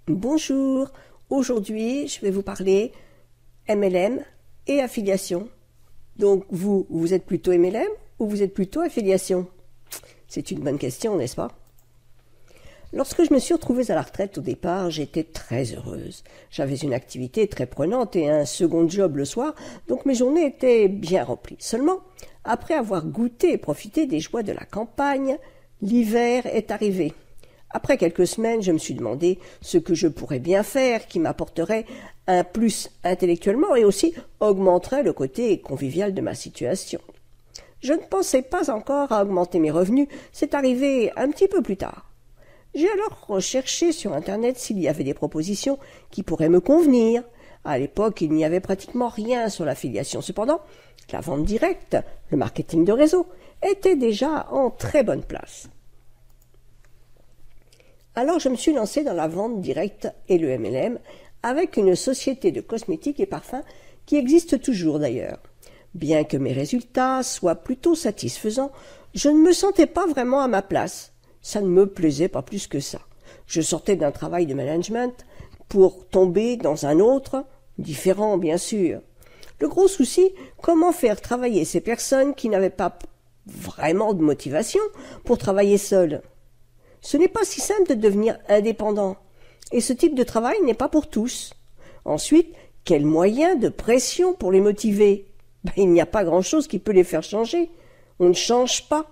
Bonjour, aujourd'hui je vais vous parler MLM et affiliation. Donc vous êtes plutôt MLM ou vous êtes plutôt affiliation? C'est une bonne question, n'est-ce pas? Lorsque je me suis retrouvée à la retraite au départ, j'étais très heureuse. J'avais une activité très prenante et un second job le soir, donc mes journées étaient bien remplies. Seulement, après avoir goûté et profité des joies de la campagne, l'hiver est arrivé. Après quelques semaines, je me suis demandé ce que je pourrais bien faire qui m'apporterait un plus intellectuellement et aussi augmenterait le côté convivial de ma situation. Je ne pensais pas encore à augmenter mes revenus, c'est arrivé un petit peu plus tard. J'ai alors recherché sur Internet s'il y avait des propositions qui pourraient me convenir. À l'époque, il n'y avait pratiquement rien sur l'affiliation. Cependant, la vente directe, le marketing de réseau, était déjà en très bonne place. Alors je me suis lancée dans la vente directe et le MLM avec une société de cosmétiques et parfums qui existe toujours d'ailleurs. Bien que mes résultats soient plutôt satisfaisants, je ne me sentais pas vraiment à ma place. Ça ne me plaisait pas plus que ça. Je sortais d'un travail de management pour tomber dans un autre, différent bien sûr. Le gros souci, comment faire travailler ces personnes qui n'avaient pas vraiment de motivation pour travailler seules? Ce n'est pas si simple de devenir indépendant. Et ce type de travail n'est pas pour tous. Ensuite, quel moyen de pression pour les motiver? Il n'y a pas grand-chose qui peut les faire changer. On ne change pas.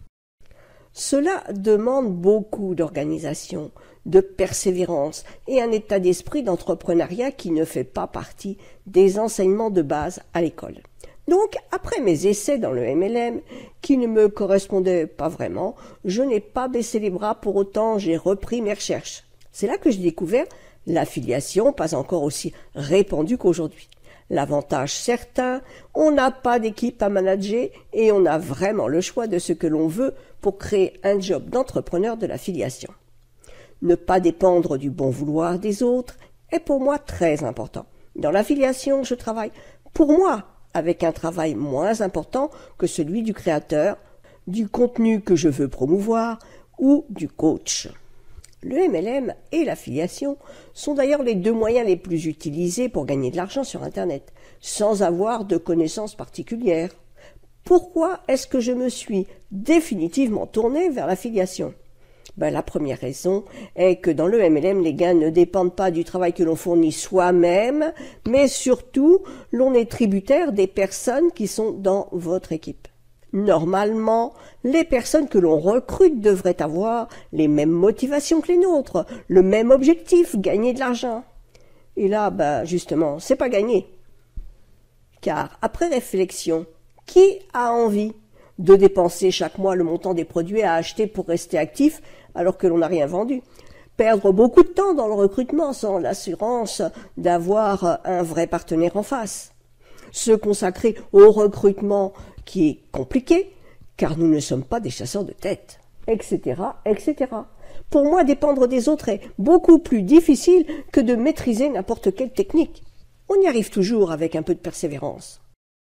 Cela demande beaucoup d'organisation, de persévérance et un état d'esprit d'entrepreneuriat qui ne fait pas partie des enseignements de base à l'école. Donc, après mes essais dans le MLM, qui ne me correspondaient pas vraiment, je n'ai pas baissé les bras, pour autant j'ai repris mes recherches. C'est là que j'ai découvert l'affiliation, pas encore aussi répandue qu'aujourd'hui. L'avantage certain, on n'a pas d'équipe à manager et on a vraiment le choix de ce que l'on veut pour créer un job d'entrepreneur de l'affiliation. Ne pas dépendre du bon vouloir des autres est pour moi très important. Dans l'affiliation, je travaille pour moi, avec un travail moins important que celui du créateur, du contenu que je veux promouvoir ou du coach. Le MLM et l'affiliation sont d'ailleurs les deux moyens les plus utilisés pour gagner de l'argent sur Internet, sans avoir de connaissances particulières. Pourquoi est-ce que je me suis définitivement tournée vers l'affiliation? La première raison est que dans le MLM, les gains ne dépendent pas du travail que l'on fournit soi-même, mais surtout, l'on est tributaire des personnes qui sont dans votre équipe. Normalement, les personnes que l'on recrute devraient avoir les mêmes motivations que les nôtres, le même objectif, gagner de l'argent. Et là, justement, c'est pas gagné. Car, après réflexion, qui a envie de dépenser chaque mois le montant des produits à acheter pour rester actif alors que l'on n'a rien vendu? Perdre beaucoup de temps dans le recrutement sans l'assurance d'avoir un vrai partenaire en face. Se consacrer au recrutement qui est compliqué, car nous ne sommes pas des chasseurs de tête, etc., etc. Pour moi, dépendre des autres est beaucoup plus difficile que de maîtriser n'importe quelle technique. On y arrive toujours avec un peu de persévérance.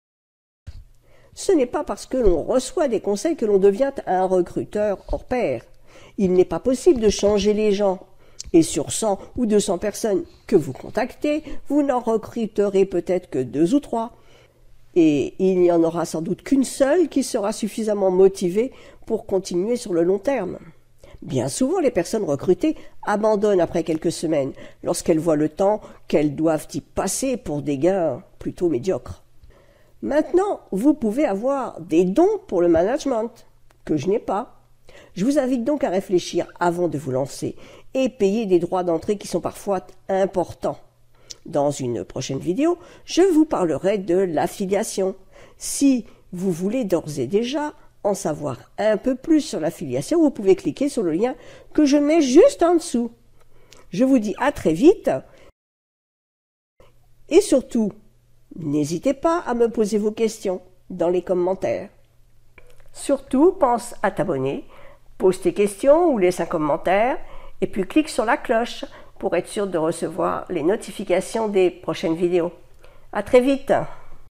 Ce n'est pas parce que l'on reçoit des conseils que l'on devient un recruteur hors pair. Il n'est pas possible de changer les gens. Et sur 100 ou 200 personnes que vous contactez, vous n'en recruterez peut-être que 2 ou 3. Et il n'y en aura sans doute qu'une seule qui sera suffisamment motivée pour continuer sur le long terme. Bien souvent, les personnes recrutées abandonnent après quelques semaines, lorsqu'elles voient le temps qu'elles doivent y passer pour des gains plutôt médiocres. Maintenant, vous pouvez avoir des dons pour le management, que je n'ai pas. Je vous invite donc à réfléchir avant de vous lancer et payer des droits d'entrée qui sont parfois importants. Dans une prochaine vidéo, je vous parlerai de l'affiliation. Si vous voulez d'ores et déjà en savoir un peu plus sur l'affiliation, vous pouvez cliquer sur le lien que je mets juste en dessous. Je vous dis à très vite et surtout, n'hésitez pas à me poser vos questions dans les commentaires. Surtout, pense à t'abonner, pose tes questions ou laisse un commentaire et puis clique sur la cloche pour être sûr de recevoir les notifications des prochaines vidéos. À très vite!